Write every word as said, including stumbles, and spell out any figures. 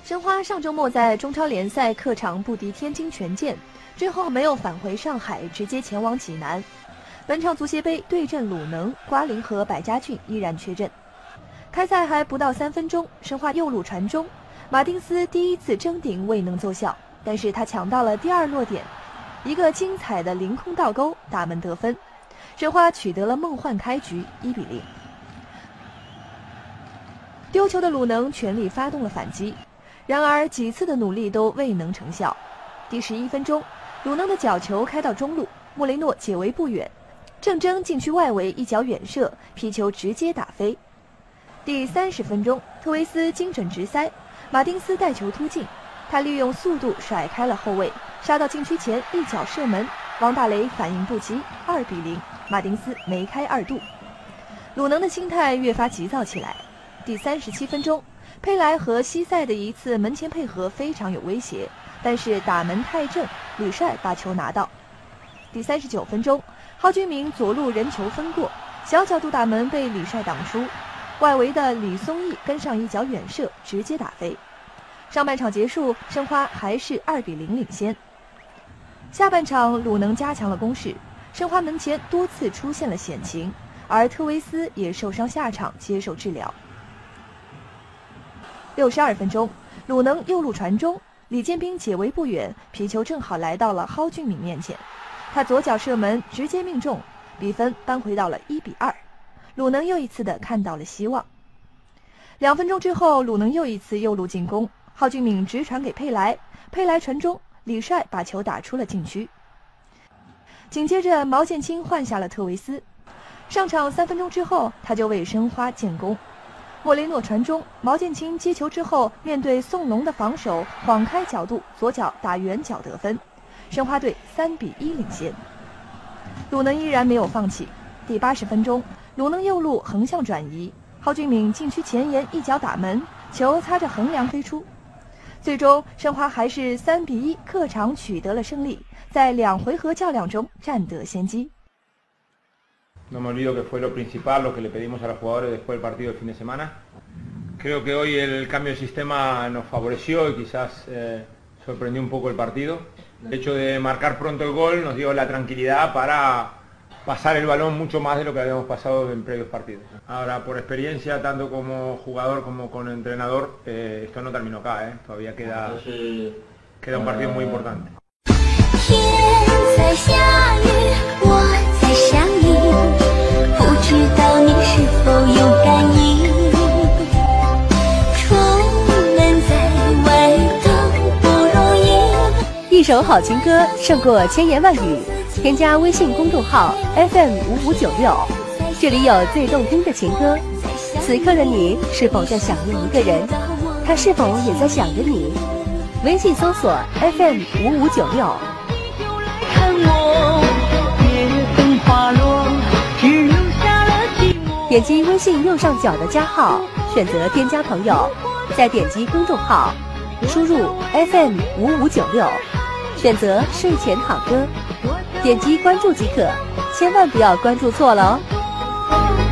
申花上周末在中超联赛客场不敌天津权健，之后没有返回上海，直接前往济南。本场足协杯对阵鲁能，瓜林和百家俊依然缺阵。开赛还不到三分钟，申花右路传中，马丁斯第一次争顶未能奏效，但是他抢到了第二落点，一个精彩的凌空倒钩打门得分，申花取得了梦幻开局，一比零。丢球的鲁能全力发动了反击，然而几次的努力都未能成效。第十一分钟，鲁能的角球开到中路，莫雷诺解围不远，正争禁区外围一脚远射，皮球直接打飞。第三十分钟，特维斯精准直塞，马丁斯带球突进，他利用速度甩开了后卫，杀到禁区前一脚射门，王大雷反应不及，二比零，马丁斯梅开二度。鲁能的心态越发急躁起来。第三十七分钟，佩莱和西塞的一次门前配合非常有威胁，但是打门太正，吕帅把球拿到。第三十九分钟，蒿俊闵左路人球分过，小角度打门被吕帅挡出，外围的李松义跟上一脚远射，直接打飞。上半场结束，申花还是二比零领先。下半场鲁能加强了攻势，申花门前多次出现了险情，而特维斯也受伤下场接受治疗。六十二分钟，鲁能右路传中，李建斌解围不远，皮球正好来到了蒿俊闵面前，他左脚射门直接命中，比分扳回到了一比二。鲁能又一次的看到了希望。两分钟之后，鲁能又一次右路进攻，蒿俊闵直传给佩莱，佩莱传中，李帅把球打出了禁区。紧接着毛剑卿换下了特维斯，上场三分钟之后，他就为申花建功。莫雷诺传中，毛剑卿接球之后，面对宋龙的防守，晃开角度，左脚打远角得分，申花队三比一领先。鲁能依然没有放弃。第八十分钟，鲁能右路横向转移，蒿俊闵禁区前沿一脚打门，球擦着横梁飞出。最终，申花还是三比一客场取得了胜利，在两回合较量中占得先机。 No me olvido que fue lo principal, lo que le pedimos a los jugadores después del partido del fin de semana. Creo que hoy el cambio de sistema nos favoreció y quizás eh, sorprendió un poco el partido. El hecho de marcar pronto el gol nos dio la tranquilidad para pasar el balón mucho más de lo que habíamos pasado en previos partidos. Ahora, por experiencia, tanto como jugador como con entrenador, eh, esto no terminó acá, ¿eh? Todavía queda, queda un partido muy importante. 一首好情歌胜过千言万语，添加微信公众号 F M 五五九六，这里有最动听的情歌。此刻的你是否在想念一个人？他是否也在想着你？微信搜索 F M 五五九六。点击微信右上角的加号，选择添加朋友，再点击公众号，输入 F M 五五九六，选择睡前好歌，点击关注即可，千万不要关注错了哦。